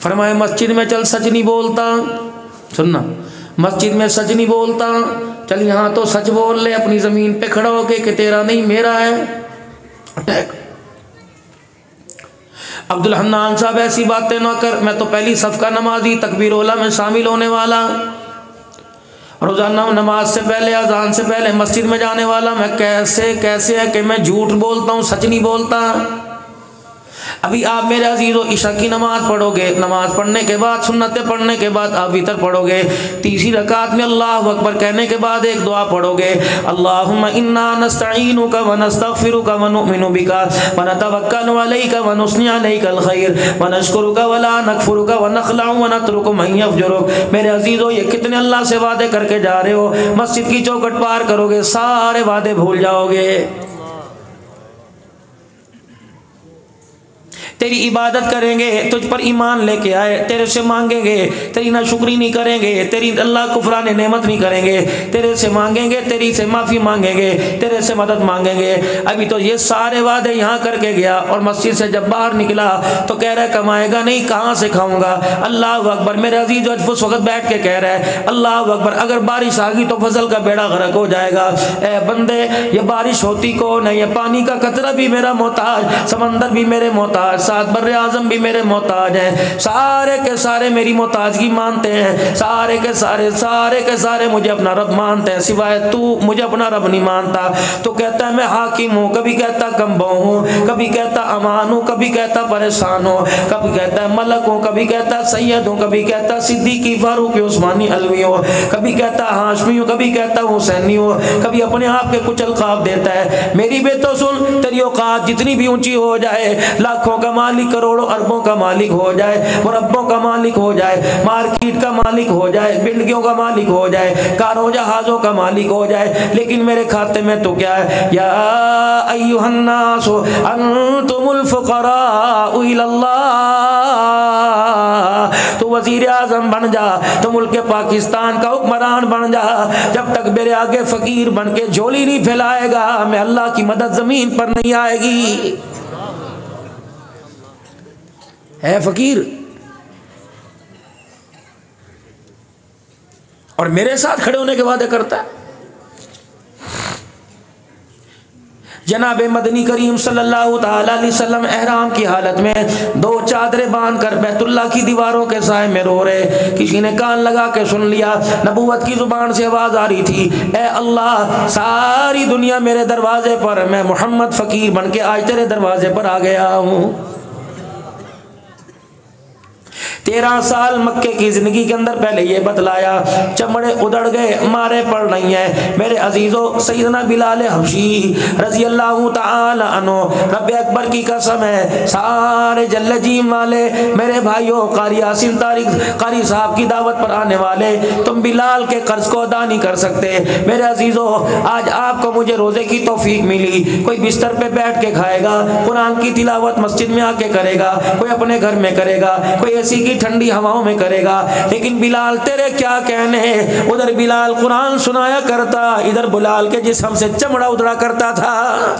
फरमाया मस्जिद में चल सच नहीं बोलता, सुनना, मस्जिद में सच नहीं बोलता, चल यहाँ तो सच बोल ले अपनी ज़मीन पे खड़ा होके कि तेरा नहीं मेरा है। अटैक। अब्दुल हन्नान साहब ऐसी बातें ना कर, मैं तो पहली सफ़ का नमाजी, तकबीर ओला में शामिल होने वाला, रोज़ाना नमाज से पहले अजान से पहले मस्जिद में जाने वाला, मैं कैसे है कि मैं झूठ बोलता हूँ, सच नहीं बोलता। अभी आप मेरे अजीज़ों इशा की नमाज़ पढ़ोगे, नमाज़ पढ़ने के बाद सुन्नतें पढ़ने के बाद आप वितर पढ़ोगे, तीसरी रकात में अल्लाहु अकबर कहने के बाद एक दुआ पढ़ोगे, अल्लाहुम्मा इन्ना नस्तईनुका व नस्तगफिरुका व नुमिनु बिका व नतवक्कलु अलैका व नुस्नी अलैकल खैर व नशकुरुका व ला नकफुरुका व नखलउ व नतरुकु मन यफजुरुक। मेरे अजीज़ों ये कितने अल्लाह से वादे करके जा रहे हो, मस्जिद की चौखट पार करोगे सारे वादे भूल जाओगे। तेरी इबादत करेंगे, तुझ पर ईमान लेके आए, तेरे से मांगेंगे, तेरी नाशुक्री नहीं करेंगे, तेरी अल्लाह कुफरान नेमत नहीं करेंगे, तेरे से मांगेंगे, तेरी से माफ़ी मांगेंगे, तेरे से मदद मांगेंगे। अभी तो ये सारे वादे यहाँ करके गया और मस्जिद से जब बाहर निकला तो कह रहा है कमाएगा नहीं, कहाँ से खाऊंगा। अल्लाह अकबर। मेरे अजीज उस वक्त बैठ के कह रहा है अल्लाह अकबर, अगर बारिश आ गई तो फसल का बेड़ा गर्क हो जाएगा। ए बंदे, ये बारिश होती कौन है? ये पानी का कतरा भी मेरा मोहताज, समंदर भी मेरे मोहताज, साथ बर्रे आजम भी मेरे मोहताज हैं, सारे के सारे मेरी मोहताजगी मानते हैं, सारे के सारे मुझे अपना रब मानते हैं, सिवाय तू मुझे अपना रब नहीं मानता। तो कहता है मैं हाकिम हूँ, कभी कहता कम्बो हूँ, कभी कहता अमान हूँ, कभी कहता परेशान हूँ, कभी कहता है मलक हूँ, कभी कहता सैयद हूँ, कभी कहता सिद्दीकी फारूकी उस्मानी अलवी हूँ, कभी कहता हाशमी हूँ, कभी कहता हुसैनी हूँ, कभी अपने आप के कुछ अलकाब देता है। मेरी बेटो सुन, तेरी औकात जितनी भी ऊंची हो जाए, लाखों का मालिक, करोड़ों अरबों का मालिक हो जाए, मुरब्बों का मालिक हो जाए, मार्केट का मालिक हो जाए, बिल्डिंगों का मालिक हो जाए, कारों जहाजों का मालिक हो जाए, लेकिन मेरे खाते में तो क्या है? या अय्युहन्नास अंतुमुल फुकराउ इलल्लाह। तो वजीर आजम बन जा, तो मुल्क पाकिस्तान का हुक्मरान बन जा, जब तक मेरे आगे फकीर बन के झोली नहीं फैलाएगा, मैं अल्लाह की मदद जमीन पर नहीं आएगी। है फकीर और मेरे साथ खड़े होने के वादे करता है। जनाब मदनी करीम सल्लल्लाहु ताला अलैहि वसल्लम एहराम की हालत में दो चादरें बांध कर बैतुल्लाह की दीवारों के साए में रो रहे। किसी ने कान लगा के सुन लिया, नबूवत की जुबान से आवाज आ रही थी, ए अल्लाह, सारी दुनिया मेरे दरवाजे पर, मैं मोहम्मद फकीर बन के आज तेरे दरवाजे पर आ गया हूँ। 13 साल मक्के की जिंदगी के अंदर पहले ये बतलाया, चमड़े उधड़ गए, मारे पड़ रही हैं। मेरे अजीजों, सैयदना बिलाल हबशी रजी अल्लाह ताला अन्हु, रब अकबर की कसम है, सारे जल्लजीम वाले मेरे भाइयों, कारी यासीन तारिक कारी साहब की दावत पर आने वाले, तुम बिलाल के कर्ज को अदा नहीं कर सकते। मेरे अजीजों, आज आपको मुझे रोजे की तौफीक मिली, कोई बिस्तर पे बैठ के खाएगा, कुरान की तिलावत मस्जिद में आके करेगा, कोई अपने घर में करेगा, कोई ऐसी की ठंडी हवाओं में करेगा, लेकिन बिलाल तेरे क्या कहने, उधर बिलाल कुरान सुनाया करता, इधर बिलाल के जिस्म से चमड़ा उधड़ा करता था।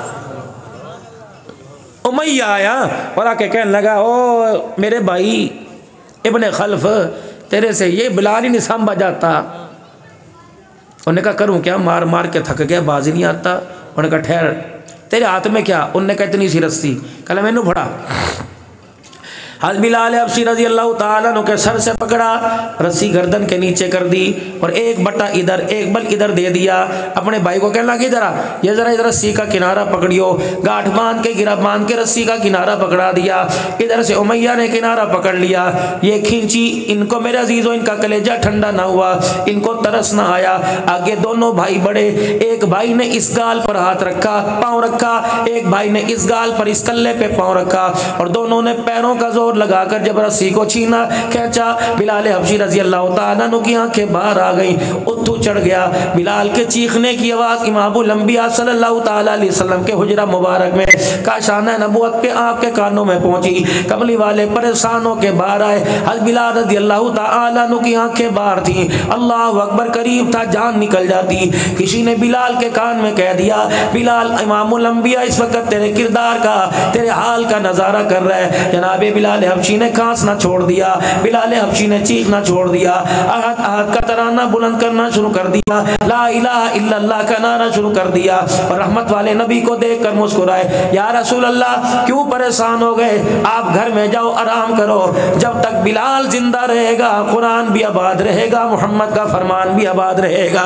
उमैया आया और आके कहने लगा, ओ मेरे भाई इब्ने खल्फ, तेरे से ये बिलाल ही नहीं संभा जाता। उन्होंने कहा करूं क्या, मार मार के थक गया, बाजी नहीं आता। उन्होंने कहा ठहर, तेरे हाथ में क्या? उनने कहा इतनी सी रस्सी। कल मैनू फड़ा। हज़रत बिलाल हबशी रज़ी अल्लाह ताला अन्हु के सर से पकड़ा, रस्सी गर्दन के नीचे कर दी और एक बट्टा इधर एक बल इधर दे दिया। अपने भाई को कहना कि जरा ये जरा इधर रस्सी का किनारा पकड़ियो, गांठ बांध के गिरा बांध के रस्सी का किनारा पकड़ा दिया। इधर से उमैया ने किनारा पकड़ लिया, ये खींची। इनको मेरे अजीजों, इनका कलेजा ठंडा ना हुआ, इनको तरस ना आया। आगे दोनों भाई बड़े, एक भाई ने इस गाल पर हाथ रखा, पाँव रखा, एक भाई ने इस गाल पर, इस कल्ले पे पाँव रखा, और दोनों ने पैरों का जोर लगाकर जब रस्सी को छीना, खींचा। बिलाल हबशी रजी अल्लाह ताला अन्हु की आंखें बाहर आ गई, उद्धू चढ़ गया। बिलाल के चीखने की आवाज़ इमामुल अंबिया सल्लल्लाहु ताला अलैहि वसल्लम के हुजरा मुबारक में काशाना नबूवत पे आपके कानों में पहुंची। कमली वाले परेशान होकर बाहर आए। हज़रत बिलाल रजी अल्लाह ताला अन्हु की आंखें बाहर थी, अल्लाह अकबर करीब था, जान निकल जाती। किसी ने बिलाल के कान में कह दिया, बिलाल इमामुल अंबिया इस वक्त तेरे किरदार का, तेरे हाल का नज़ारा कर रहा है। जनाब बिलाल बिलाल हबशी ने खांसना छोड़ दिया, बिलाल हबशी ने चीखना छोड़ दिया, अहद अहद का तराना बुलंद करना शुरू कर दिया, ला इलाहा इल्लल्लाह का नारा शुरू कर दिया। और रहमत वाले नबी को देखकर मुस्कुराए, या रसूल अल्लाह क्यों परेशान हो गए, आप घर में जाओ आराम करो, जब तक बिलाल जिंदा रहेगा कुरान भी आबाद रहेगा, मोहम्मद का फरमान भी आबाद रहेगा।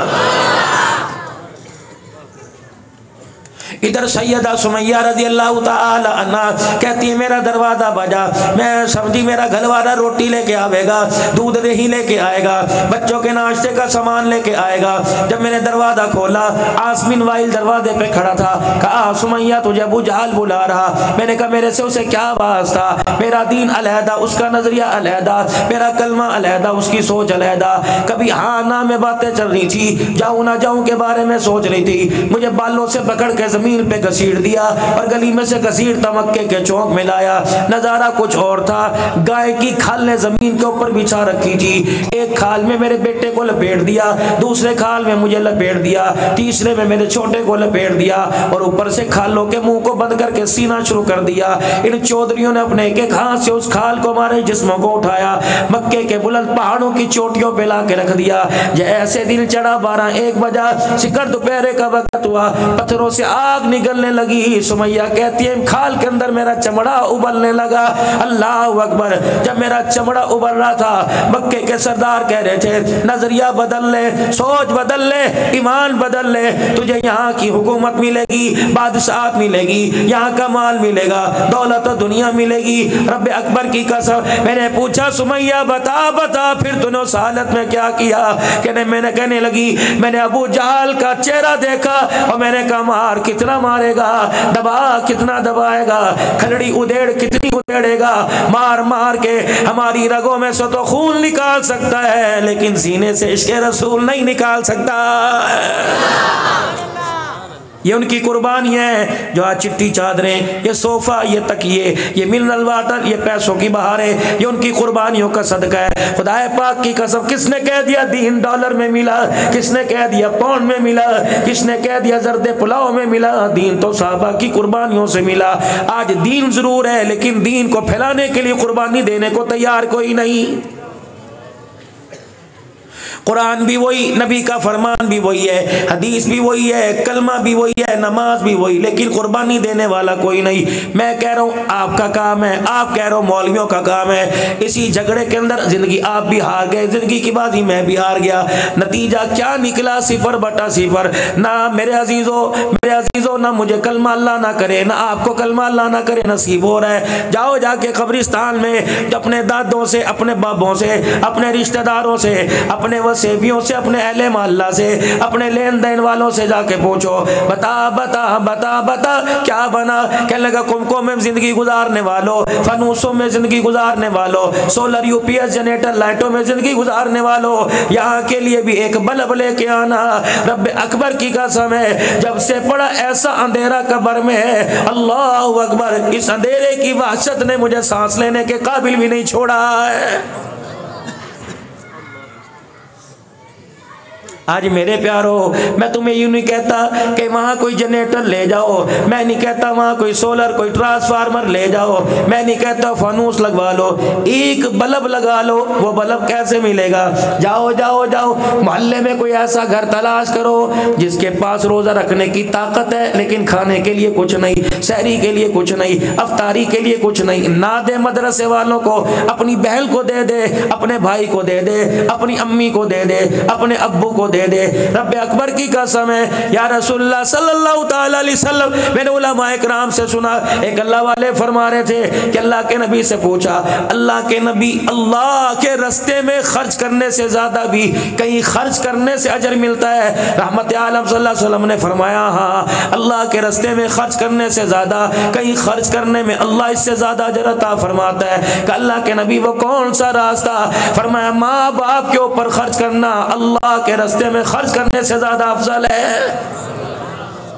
इधर सैयदा सुमैया रज़ी अल्लाह ताला अन्हा कहती है मेरा दरवाजा बजा, मैं समझी मेरा घरवाला रोटी लेके आवेगा, दूध दही लेके आएगा, बच्चों के नाश्ते का सामान लेके आएगा। जब मैंने दरवाजा खोला आसमिन वाइल दरवाजे पे खड़ा था, कहा सुमैया तुझे अबू जहल बुला रहा। मैंने कहा मेरे से उसे क्या वास्ता, मेरा दीन अलहदा, उसका नजरिया अलहदा, मेरा कलमा अलहदा, उसकी सोच अलहदा। कभी हाँ ना में बातें चल रही थी, जाऊँ ना जाऊँ के बारे में सोच रही थी। मुझे बालों से पकड़ के जमीन पे घसीट दिया और गली में से घसीटता मक्के के चौक में लाया। नजारा कुछ और था, गाय की खाल ने जमीन के ऊपर बिछा रखी थी, एक खाल में मेरे बेटे को लपेट दिया, दूसरे खाल में मुझे लपेट दिया, तीसरे में मेरे छोटे को लपेट दिया और ऊपर से खालों के मुंह को बंद करके सीना शुरू कर दिया। इन चौधरियों ने अपने एक हाथ से उस खाल को हमारे जिस्मों को उठाया, मक्के के बुलंद पहाड़ों की चोटियों पे ला के रख दिया। जैसे दिल चढ़ा 12-1 बजा, शिकर दोपहर का वक्त हुआ, पत्थरों से आग निकलने लगी। सुमैया कहती है खाल के अंदर मेरा चमड़ा उबलने लगा। अल्लाह अकबर। जब मेरा चमड़ा उबल रहा था, मक्के के सरदार कह रहे थे नजरिया बदल ले, सोच बदल ले, ईमान बदल ले, तुझे यहाँ की हुकूमत मिलेगी, बादशाहत मिलेगी, यहाँ का माल मिलेगा, दौलत और दुनिया मिलेगी। रब्बे अकबर की कसम। मैंने पूछा सुमैया बता बता फिर तूने उस हालत में क्या किया? कहने लगी मैंने अबू जहल का चेहरा देखा और मैंने कहा मार कितना मारेगा, दबा कितना दबाएगा, खलड़ी उधेड़ कितनी उधेड़ेगा, मार मार के हमारी रगों में से तो खून निकाल सकता है लेकिन सीने से इश्क़ रसूल नहीं निकाल सकता। ये उनकी कुर्बानी है। जो आज चिट्टी चादरें, ये सोफा, ये तकिए, ये मिनरल वाटर, ये पैसों की बहारें, ये उनकी कुर्बानियों का सदका है। खुदाए पाक की कसम, किसने कह दिया दीन डॉलर में मिला, किसने कह दिया पाउंड में मिला, किसने कह दिया जर्दे पुलाव में मिला? दीन तो साहबा की कुर्बानियों से मिला। आज दीन जरूर है लेकिन दीन को फैलाने के लिए कुर्बानी देने को तैयार कोई नहीं। कुरान भी वही, नबी का फरमान भी वही है, हदीस भी वही है, कलमा भी वही है, नमाज भी वही, लेकिन कुर्बानी देने वाला कोई नहीं। मैं कह रहा हूँ आपका काम है, आप कह रहे हो मौलवियों का काम है। इसी झगड़े के अंदर जिंदगी आप भी हार गए, जिंदगी की बाजी मैं भी हार गया। नतीजा क्या निकला? 0/0। ना मेरे अजीजों ना मुझे कलमा अल्लाह ना करे, ना आपको कलमा अल्लाह ना करे नसीब हो रहा है। जाओ जाके कब्रिस्तान में अपने दादों से, अपने बाबों से, अपने रिश्तेदारों से, अपने सेवियों से, अपने अहले मोहल्ला से, अपने लेन देन वालों से जाके पूछो बता बता बता बता क्या बना? कहने लगा कुमकों में जिंदगी गुजारने वालों, फनूसों में जिंदगी गुजारने वालों, सोलर यूपीएस जनरेटर लाइटों में जिंदगी गुजारने वालों, यहाँ के लिए भी एक बल्ब लेके आना। रब्बे अकबर की कसम है, जब से पड़ा ऐसा अंधेरा कब्र में है, अल्लाह अकबर, इस अंधेरे की वहशत ने मुझे सांस लेने के काबिल भी नहीं छोड़ा है। आज मेरे प्यारो, मैं तुम्हें यूं नहीं कहता कि वहाँ कोई जनरेटर ले जाओ, मैं नहीं कहता वहाँ कोई सोलर, कोई ट्रांसफार्मर ले जाओ, मैं नहीं कहता फानूस लगवा लो, एक बल्ब लगा लो। वो बल्ब कैसे मिलेगा? जाओ जाओ जाओ मोहल्ले में कोई ऐसा घर तलाश करो जिसके पास रोजा रखने की ताकत है लेकिन खाने के लिए कुछ नहीं, सहरी के लिए कुछ नहीं, अफ्तारी के लिए कुछ नहीं। ना दे मदरसे वालों को, अपनी बहन को दे दे, अपने भाई को दे दे, अपनी अम्मी को दे दे, अपने अब्बू को दे दे। रब्बे अकबर की कसम है या रसूलुल्लाह सल्लल्लाहु ताला अलैहि वसल्लम, मैंने उलमा इकराम से सुना, एक अल्लाह वाले फरमा रहे थे कि अल्लाह के नबी से पूछा, अल्लाह के नबी, अल्लाह के रास्ते में खर्च करने से ज्यादा भी कहीं खर्च करने से अजर मिलता है? रहमत आलम सल्लल्लाहु अलैहि वसल्लम ने फरमाया हाँ, अल्लाह के रास्ते में खर्च करने से ज्यादा कहीं खर्च करने में अल्लाह इससे ज्यादा अजर अता फरमाता है। कि अल्लाह के नबी वो कौन सा रास्ता? फरमाया माँ बाप के ऊपर खर्च करना अल्लाह के रास्ते में खर्च करने से ज्यादा अफजल है।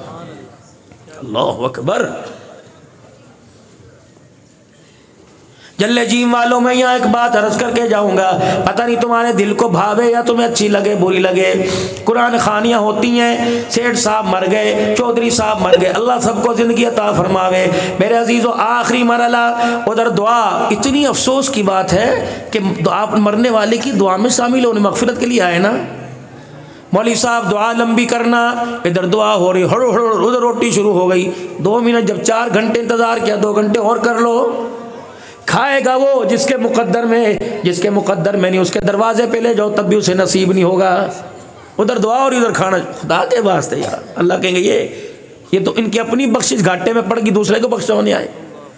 अल्लाहु अकबर। जल्ले जीम वालों में यहाँ एक बात अर्ज करके जाऊंगा, पता नहीं तुम्हारे दिल को भावे या तुम्हें अच्छी लगे बुरी लगे। कुरान खानियाँ होती हैं, सेठ साहब मर गए, चौधरी साहब मर गए, अल्लाह सबको ज़िंदगी अता फरमावे। मेरे अजीज़ों, आखिरी मरला उधर दुआ, इतनी अफसोस की बात है कि आप मरने वाले की दुआ में शामिल होने मगफिरत के लिए आए ना। मौलवी साहब दुआ लंबी करना, इधर दुआ हो रही, हड़ो हड़ो, उधर रोटी शुरू हो गई। 2 मिनट जब 4 घंटे इंतज़ार किया, 2 घंटे और कर लो। खाएगा वो जिसके मुकद्दर में नहीं, उसके दरवाजे पे ले जाओ तब भी उसे नसीब नहीं होगा। उधर दुआ और इधर खाना, खुदा के वास्ते यार। अल्लाह कहेंगे ये तो इनकी अपनी बख्शिश घाटे में पड़ गई, दूसरे को बख्शवाने आए।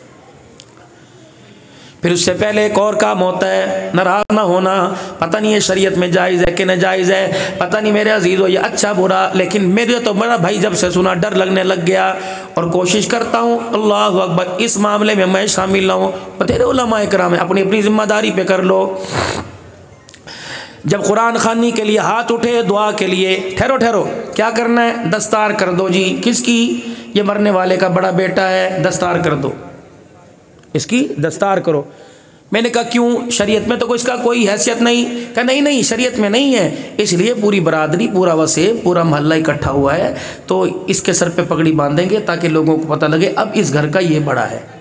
फिर उससे पहले एक और काम होता है, नाराज़ ना होना। पता नहीं ये शरीयत में जायज़ है कि नाजायज़ है, पता नहीं मेरे अजीज़ हो ये अच्छा बुरा, लेकिन मेरे तो मेरा भाई जब से सुना डर लगने लग गया और कोशिश करता हूँ अल्लाह अकबर इस मामले में मैं शामिल ना हूँ। बतेरे उलमा इकराम है, अपनी अपनी जिम्मेदारी पे कर लो। जब कुरान खानी के लिए हाथ उठे दुआ के लिए, ठहरो ठहरो, क्या करना है? दस्तार कर दो जी। किसकी? ये मरने वाले का बड़ा बेटा है, दस्तार कर दो, इसकी दस्तार करो। मैंने कहा क्यों? शरीयत में तो इसका कोई हैसियत नहीं। कहा नहीं शरीयत में नहीं है, इसलिए पूरी बरादरी, पूरा वसे, पूरा मोहल्ला इकट्ठा हुआ है तो इसके सर पे पगड़ी बांधेंगे ताकि लोगों को पता लगे अब इस घर का ये बड़ा है,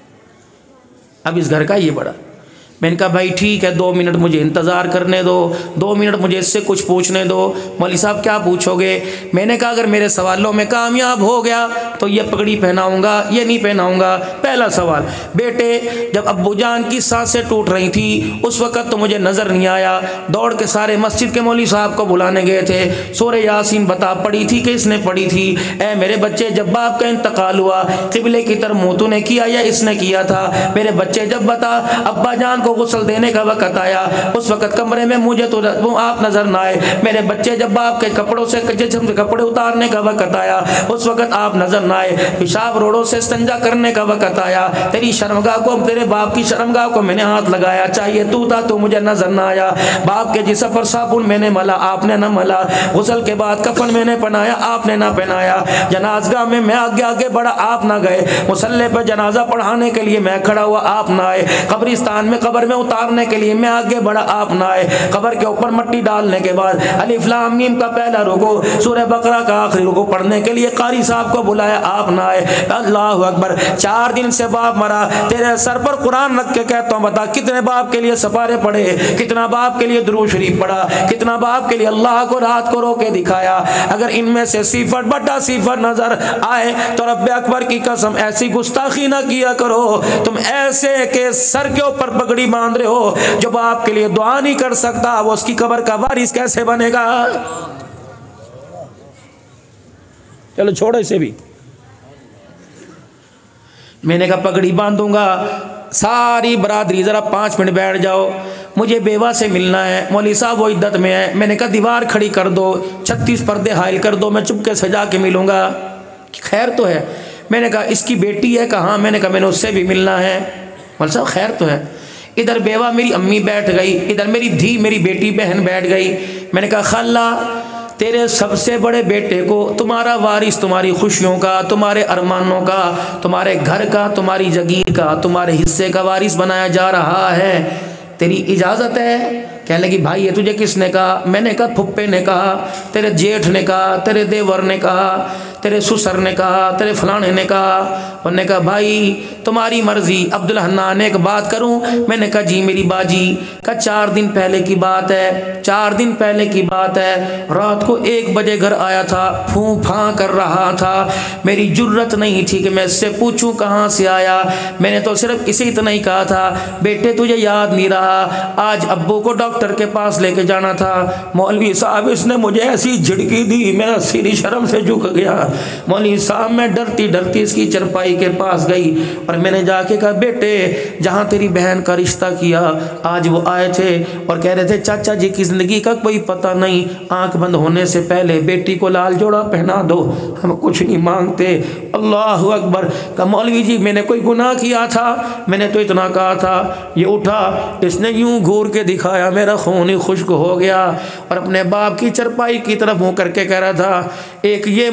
अब इस घर का ये बड़ा। मैंने कहा भाई ठीक है, 2 मिनट मुझे इंतज़ार करने दो, 2 मिनट मुझे इससे कुछ पूछने दो। मौलवी साहब क्या पूछोगे? मैंने कहा अगर मेरे सवालों में कामयाब हो गया तो ये पगड़ी पहनाऊंगा, ये नहीं पहनाऊंगा। पहला सवाल, बेटे जब अब्बू जान की सांसें टूट रही थी उस वक़्त तो मुझे नज़र नहीं आया, दौड़ के सारे मस्जिद के मौलवी साहब को बुलाने गए थे। सूरह यासीन बता पड़ी थी कि इसने पढ़ी थी? ऐ मेरे बच्चे जब बाप का इंतकाल हुआ क़िबले की तरफ मुँह तूने किया या इसने किया था? मेरे बच्चे जब बता अब्बा जान को गुस्ल देने का वक़्त आया उस वक़्त कमरे में मुझे तो आप नजर ना आए। मेरे बच्चे जब बाप के कपड़ों से जिस्म से कपड़े उतारने का वक़्त आया उस वक़्त आप नजर ना आए। पेशाब रोड़ों से इस्तिंजा करने का वक़्त आया, तेरी शर्मगाह को, तेरे बाप की शर्मगाह को मैंने हाथ लगाया, चाहिए तू था तो मुझे नजर ना आया। बाप के जिस्म पर साबुन मैंने मला, आपने ना मला। गुस्ल के बाद कफन मैंने पहनाया, आपने ना पहनाया। जनाज़गाह में मैं आगे आगे बढ़ा, आप ना गए। मुसल्ले पर जनाजा पढ़ाने के लिए मैं खड़ा हुआ, आप ना आए। कब्रिस्तान में कब्र में उतारने के लिए मैं आगे बढ़ा, आप ना आए। कब्र के ऊपर मिट्टी डालने के बाद अलिफ लाम मीम का पहला रुकू, सूरह बकरा का आखिरी रुकू पढ़ने के लिए कारी साहब को बुलाया, आप ना आए। अल्लाहु अकबर। 4 दिन से बाप मरा, तेरे सर पर कुरान रख के कहता हूँ बता कितने बाप के लिए सपारे पढ़े, कितना बाप के लिए दुरूद शरीफ पढ़ा, कितना बाप के लिए अल्लाह को रात को रो के दिखाया। अगर इनमें से सिफर बटा सिफर नजर आए तो रब्बे अकबर की कसम ऐसी गुस्ताखी ना किया करो। तुम ऐसे के सर के ऊपर पगड़ी बांध रहे हो, जो बाप के लिए दुआ नहीं कर सकता वो उसकी कब्र का वारिस कैसे बनेगा? चलो छोड़ो इसे भी। मैंने कहा पगड़ी बांधूंगा, सारी बरादरी जरा 5 मिनट बैठ जाओ, मुझे बेवा से मिलना है। मौलवी साहब वो इद्दत में है। मैंने कहा दीवार खड़ी कर दो, 36 पर्दे हाइल कर दो, मैं चुपके से जाके मिलूंगा। खैर तो है? मैंने कहा इसकी बेटी है कहाँ? मैंने कहा मैंने उससे भी मिलना है। मौलवी साहब खैर तो है? इधर बेवा मेरी अम्मी बैठ गई, इधर मेरी धी मेरी बेटी बहन बैठ गई। मैंने कहा खाला तेरे सबसे बड़े बेटे को तुम्हारा वारिस, तुम्हारी खुशियों का, तुम्हारे अरमानों का, तुम्हारे घर का, तुम्हारी जगीर का, तुम्हारे हिस्से का वारिस बनाया जा रहा है, तेरी इजाज़त है? कहने लगी भाई ये तुझे किसने कहा? मैंने कहा फुप्पे ने कहा, तेरे जेठ ने कहा, तेरे देवर ने कहा, तेरे ससुर ने कहा, तेरे फलाने ने कहा। उन्होंने कहा भाई तुम्हारी मर्जी। अब्दुल हन्नान ने एक बात करूं? मैंने कहा जी मेरी बाजी। कहा 4 दिन पहले की बात है, 4 दिन पहले की बात है, रात को 1 बजे घर आया था, फूं फां कर रहा था। मेरी जुर्रत नहीं थी कि मैं इससे पूछूं कहाँ से आया। मैंने तो सिर्फ इसे इतना ही कहा था बेटे तुझे याद नहीं रहा, आज अब्बू को डॉक्टर के पास लेके जाना था। मौलवी साहब इसने मुझे ऐसी झिड़की दी, मेरा सिर शर्म से झुक गया। मौलवी साहब मैं डरती डरती इसकी चरपाई के पास गई और मैंने जाके कहा बेटे जहाँ तेरी बहन का रिश्ता किया आज वो आए थे और कह रहे थे चाचा जी की ज़िंदगी का कोई पता नहीं, आंख बंद होने से पहले बेटी को लाल जोड़ा पहना दो, हम कुछ नहीं मांगते। अल्लाह अकबर। का मौलवी जी मैंने कोई गुनाह किया था? मैंने तो इतना कहा था। ये उठा, इसने यूं घूर के दिखाया, मेरा खून ही खुश्क हो गया और अपने बाप की चरपाई की तरफ मुँह करके कह रहा था एक ये मुसीबत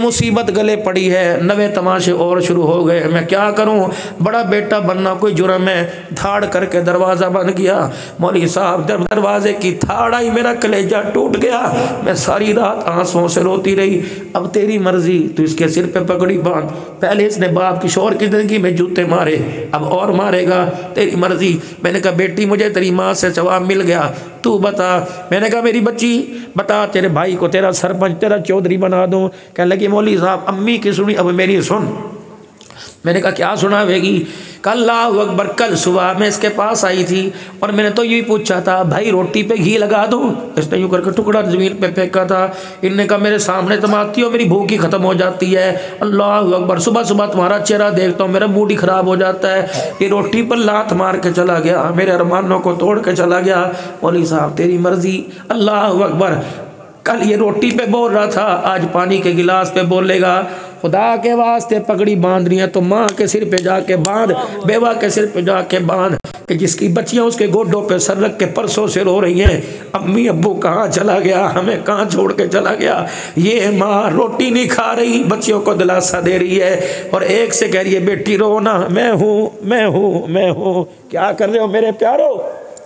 मुसीबत गले पड़ी है, नवे तमाशे और शुरू हो गए, मैं क्या करूं, बड़ा बेटा बनना कोई जुर्म है। धाड़ करके दरवाज़ा बन गया। मौलवी साहब दरवाजे की धाड़ आई, मेरा कलेजा टूट गया। मैं सारी रात आंसुओं से रोती रही। अब तेरी मर्जी, तू इसके सिर पे पगड़ी बांध। पहले इसने बाप किशोर की जिंदगी में जूते मारे, अब और मारेगा, तेरी मर्जी। मैंने कहा बेटी मुझे तेरी माँ से जवाब मिल गया, तू बता। मैंने कहा मेरी बच्ची बता, तेरे भाई को तेरा सरपंच तेरा चौधरी बना दूं। कहने लगी मौलवी साहब अम्मी की सुनी, अब मेरी सुन। मैंने कहा क्या सुनावेगी। कल अल्लाहु अकबर, कल सुबह मैं इसके पास आई थी और मैंने तो यही पूछा था भाई रोटी पे घी लगा दूं। इसने यूँ करके टुकड़ा ज़मीन पे फेंका था। इनने कहा मेरे सामने तुम आती हो मेरी भूख ही ख़त्म हो जाती है। अल्लाहु अकबर, सुबह सुबह तुम्हारा चेहरा देखता हूँ मेरा मूड ही ख़राब हो जाता है। ये रोटी पर लात मार के चला गया, मेरे अरमानों को तोड़ के चला गया। मौलवी साहब तेरी मर्जी। अल्लाहु अकबर, कल ये रोटी पे बोल रहा था, आज पानी के गिलास पे बोलेगा। खुदा के वास्ते पगड़ी बांधनी है तो माँ के सिर पे जाके बांध, बेवा के सिर पे जाके बांध, कि जिसकी बच्चियाँ उसके गोडों पे सर रख के परसों से रो रही हैं, अम्मी अब्बू कहाँ चला गया, हमें कहाँ छोड़ के चला गया। ये माँ रोटी नहीं खा रही, बच्चियों को दिलासा दे रही है और एक से कह रही है बेटी रो ना, मैं हूँ मैं हूँ मैं हूँ। क्या कर रहे हो मेरे प्यारो।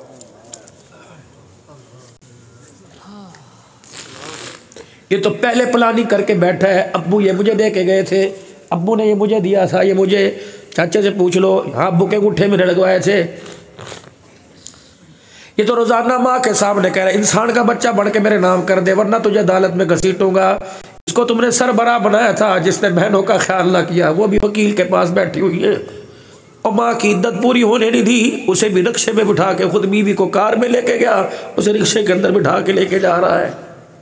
ये तो पहले प्लानिंग करके बैठा है। अब्बू ये मुझे दे के गए थे, अब्बू ने ये मुझे दिया था, ये मुझे चाचे से पूछ लो, हाँ अब्बू के गुट्ठे में लगवाए थे। ये तो रोजाना माँ के सामने कह रहा है इंसान का बच्चा बढ़ के मेरे नाम कर दे वरना तुझे अदालत में घसीटूंगा। इसको तुमने सरबराह बनाया था, जिसने बहनों का ख्याल ना किया वो भी वकील के पास बैठी हुई है और माँ की इद्दत पूरी होने नहीं दी। उसे भी रिक्शे में बिठा के, खुद बीवी को कार में लेके गया, उसे रिक्शे के अंदर बिठा के लेके जा रहा है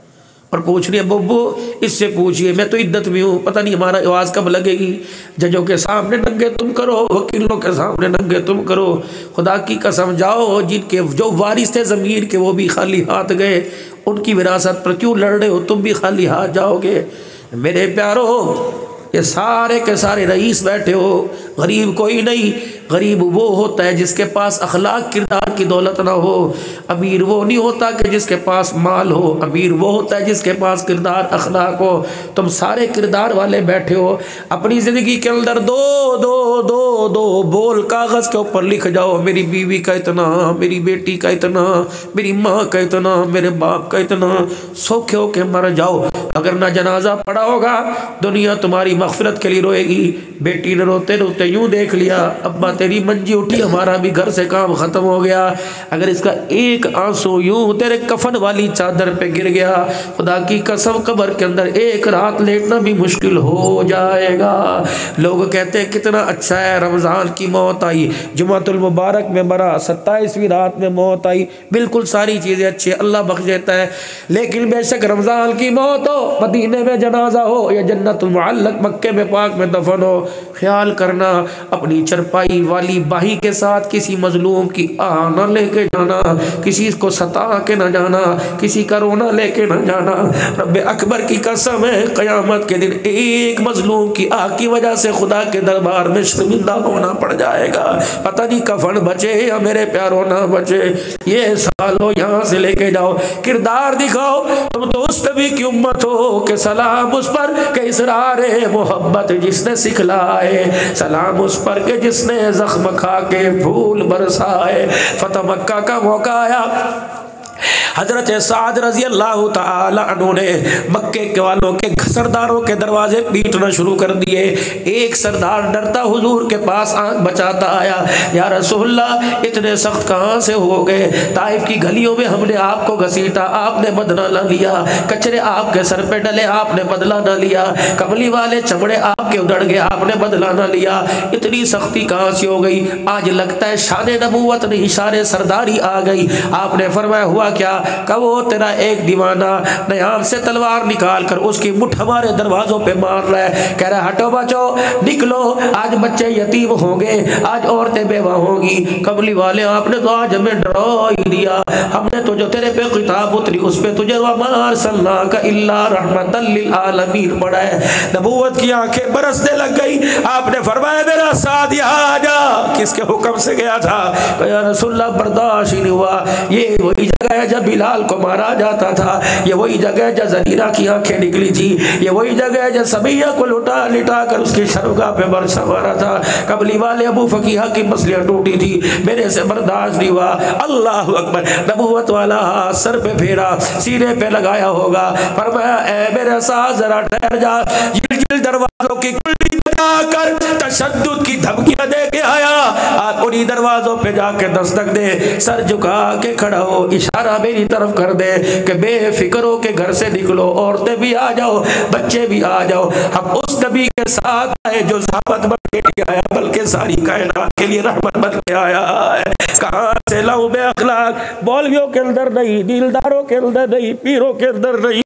और पूछ रही है बब्बू इससे पूछिए, मैं तो इद्दत में हूँ, पता नहीं हमारा आवाज़ कब लगेगी। जजों के सामने नंगे तुम करो, वकीलों के सामने नंगे तुम करो। खुदा की कसम जाओ, जिनके जो वारिस थे ज़मीर के वो भी खाली हाथ गए, उनकी विरासत पर क्यों लड़ रहे हो, तुम भी खाली हाथ जाओगे। मेरे प्यारो ये सारे के सारे रईस बैठे हो, गरीब कोई नहीं। गरीब वो होता है जिसके पास अखलाक किरदार की दौलत ना हो। अमीर वो नहीं होता कि जिसके पास माल हो, अमीर वो होता है जिसके पास किरदार अखलाक हो। तुम सारे किरदार वाले बैठे हो। अपनी ज़िंदगी के अंदर दो दो दो दो बोल कागज़ के ऊपर लिख जाओ, मेरी बीवी का इतना, मेरी बेटी का इतना, मेरी माँ का इतना, मेरे बाप का इतना। सौखे होके मर जाओ। अगर ना जनाजा पड़ा होगा दुनिया तुम्हारी मग़फ़िरत के लिए रोएगी। बेटी ने रोते रोते यूँ देख लिया, अब्बा तेरी मंजी उठी, हमारा भी घर से काम ख़त्म हो गया। अगर इसका एक आंसू यूँ तेरे कफन वाली चादर पे गिर गया, खुदा की कसम कब्र के अंदर एक रात लेटना भी मुश्किल हो जाएगा। लोग कहते हैं कितना अच्छा है, रमज़ान की मौत आई, जुमातुल मुबारक में मरा, 27वीं रात में मौत आई, बिल्कुल सारी चीज़ें अच्छी, अल्लाह बख्श देता है। लेकिन बेशक रमज़ान की मौत हो, मदीने में जनाजा हो या जन्नतुल मुअल्लक मक्के में पाक में दफन हो, ख्याल करना अपनी चरपाई वाली बाही के साथ किसी मजलूम की आह न लेके जाना, किसी को सता के न जाना, किसी का रोना लेके न जाना। रब्बे अकबर की कसम है क़यामत के दिन एक मजलूम की आह की वजह से खुदा के दरबार में शर्मिंदा होना पड़ जाएगा। पता नहीं कफन बचे या मेरे प्यारों ना बचे। ये सालों यहाँ से लेके जाओ, किरदार दिखाओ। तुम तो उस नबी की उम्मत हो कि सलाम उस पर के इसरारे मोहब्बत जिसने सिखलाए, सलाम उस पर के जिसने जख्म खा के फूल बरसाए। फतह मक्का का मौका आया, हजरत साद रजी अल्लाह ताला अन्हु ने मक्के के वालों के सरदारों के दरवाजे पीटना शुरू कर दिए। एक सरदार डरता हुजूर के पास आंख बचाता आया, या रसूलल्लाह इतने सख्त कहाँ से हो गए? ताइफ की गलियों में हमने आपको घसीटा, आपने बदला न लिया, कचरे आपके सर पे डले, आपने बदला न लिया, कमली वाले चमड़े आपके उधड़ गए, आपने बदला न लिया। इतनी सख्ती कहाँ से हो गई? आज लगता है शान नबूवत नहीं, शान सरदारी आ गई। आपने फरमाया हुआ क्या? कब वो तेरा एक दीवाना नयाब से तलवार निकाल कर उसकी मुठ हमारे दरवाजों पे मार रहा है, कह रहा है हटो बचो निकलो, आज बच्चे यतीम होंगे, आज औरतें बेवा होंगी। कमली वाले आपने तो आज हमें डरा ही दिया, हमने तो जो तेरे पे किताब उतरी उस पे तुझे वमा अरसलनाका इल्ला रहमतल लिल आलमीन पड़ा है। नबूवत की आंखें बरसने लग गई। आपने फरमाया मेरा साथ यहाँ आ जा। किसके हुक्म से गया था? या रसूलल्लाह बर्दाश्त ही नहीं हुआ। ये वही जगह है जब बिलाल को मारा जाता था, ये वही जगह जब ज़नीरा की आंखें निकली थी, ये वही जगह जब सबैया को लिटा कर उसकी शर्मगाह पे बरसा मारा था। कबली वाले अबू फकीहा की मसलियाँ टूटी थी, मेरे से बर्दाश्त नहीं हुआ। अल्लाह अकबर, नबूवत वाला सर पे फेरा, सीने पे लगाया होगा, फरमाया ऐ मेरे साथ जरा ठहर जा, जिल दरवाजों की कुंडी बजाकर तशद्दुद की धमकियां दे के आया, आप उन्हीं दरवाजों पे जाके दस्तक दे, सर झुका के खड़ा हो, इशारा मेरी तरफ कर दे कि बेफिक्र हो के घर से निकलो, औरतें भी आ जाओ, बच्चे भी आ जाओ, हम उस नबी के साथ आए जो ज़हमत बन के नहीं आया बल्कि सारी कायनात के लिए रहमत बन के आया है। कहाँ से लाऊं मैं अखलाक, मौलवियों के अंदर नहीं, दिलदारों के अंदर नहीं, पीरों के अंदर नहीं,